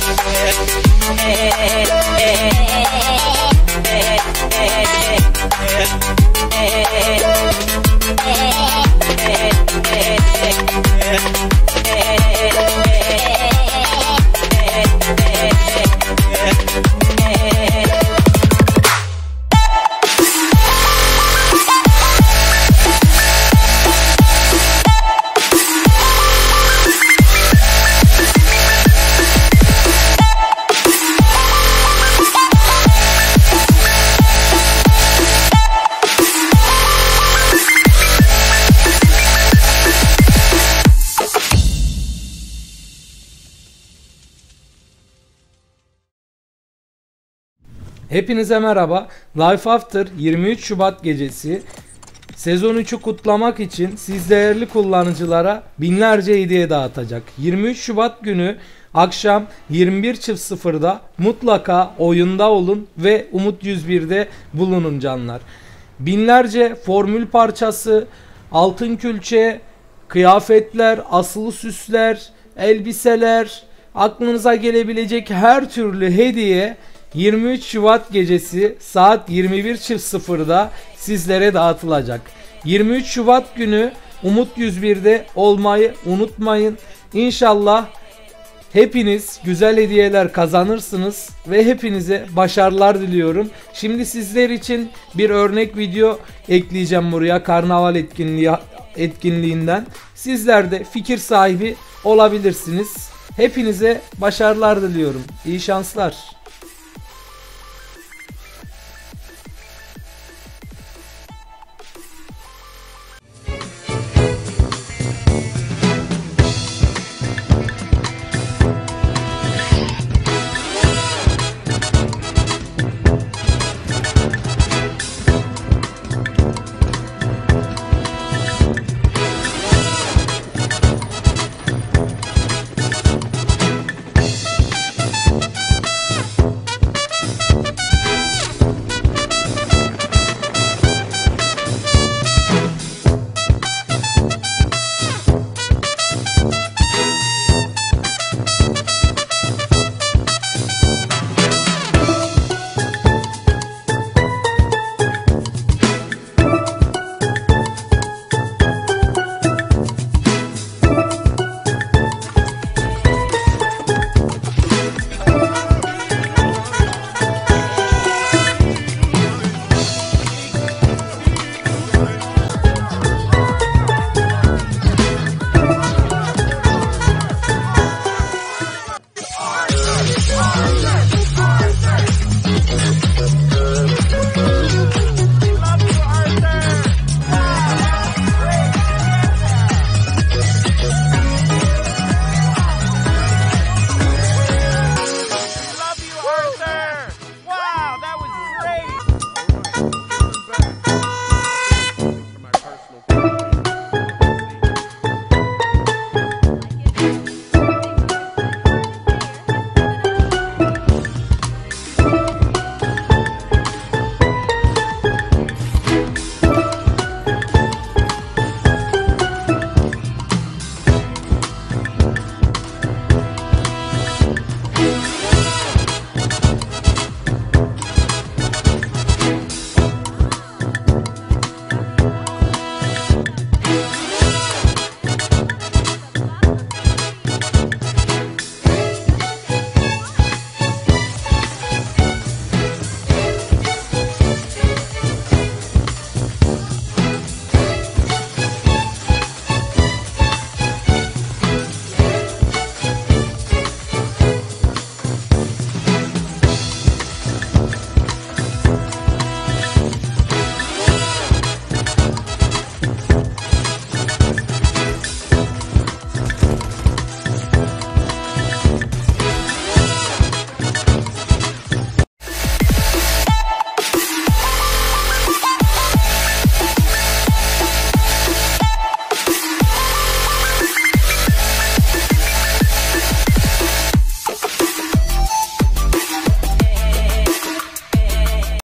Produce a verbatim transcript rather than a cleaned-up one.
Hepinize merhaba. Life After yirmi üç Şubat gecesi sezon üçü kutlamak için siz değerli kullanıcılara binlerce hediye dağıtacak. yirmi üç Şubat günü akşam yirmi bir sıfırda mutlaka oyunda olun ve Umut yüz bir'de bulunun canlar. Binlerce formül parçası, altın külçe, kıyafetler, asılı süsler, elbiseler, aklınıza gelebilecek her türlü hediye yirmi üç Şubat gecesi saat yirmi bir sıfırda sizlere dağıtılacak. yirmi üç Şubat günü Umut yüz bir'de olmayı unutmayın. İnşallah hepiniz güzel hediyeler kazanırsınız ve hepinize başarılar diliyorum. Şimdi sizler için bir örnek video ekleyeceğim buraya, karnaval etkinliği etkinliğinden. Sizler de fikir sahibi olabilirsiniz. Hepinize başarılar diliyorum. İyi şanslar.